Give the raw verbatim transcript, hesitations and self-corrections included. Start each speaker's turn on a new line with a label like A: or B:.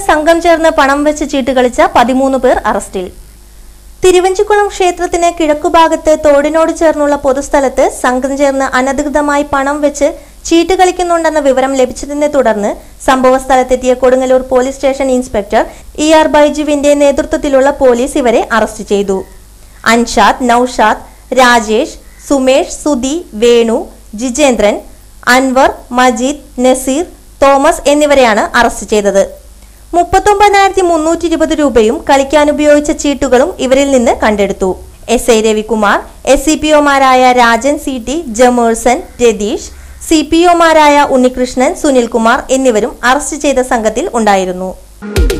A: സംഘം ചേർന്ന് പണം വെച്ച് ചീട്ട് കളിച്ച പതിമൂന്ന് പേർ അറസ്റ്റിൽ. തിരുവഞ്ചിക്കുളം ക്ഷേത്രത്തിന് കിഴക്കുഭാഗത്ത് തോടിനോട് ചേർന്നുള്ള പൊതുസ്ഥലത്ത് സംഘം ചേർന്ന് അനധികൃതമായി പണം വെച്ച് ചീട്ട് കളിക്കുന്നുണ്ടെന്ന വിവരം ലഭിച്ചതിനെ തുടർന്ന് സംഭവസ്ഥലത്തെത്തിയ Kodungallur police station inspector E R ബൈജുവിന്റെ നേതൃത്വത്തിലുള്ള പോലീസ് ഇവരെ അറസ്റ്റ് ചെയ്തു. അൻഷാദ്, നൌഷാദ്, രാജേഷ്, സുമേഷ്, സുധി, വേണു, ജിജേന്ദ്രൻ, അൻവർ, മജീദ്, നസീർ, തോമസ് എന്നിവരെയാണ് അറസ്റ്റ് ചെയ്തത്. മുപ്പത്തൊമ്പതിനായിരത്തി മുന്നൂറ്റി ഇരുപത് രൂപയും കളിക്കാൻ ഉപയോഗിച്ച ചീട്ടുകളും ഇവരിൽ നിന്ന് കണ്ടെടുത്തു. S I Ravikumar, S C P ഒമാരായ Rajan C T, Jemerson, Ratheesh, C P ഒമാരായ ഉണ്ണികൃഷ്ണൻ, സുനിൽകുമാർ എന്നിവരും അറസ്റ്റ് ചെയ്ത സംഘത്തിൽ ഉണ്ടായിരുന്നു.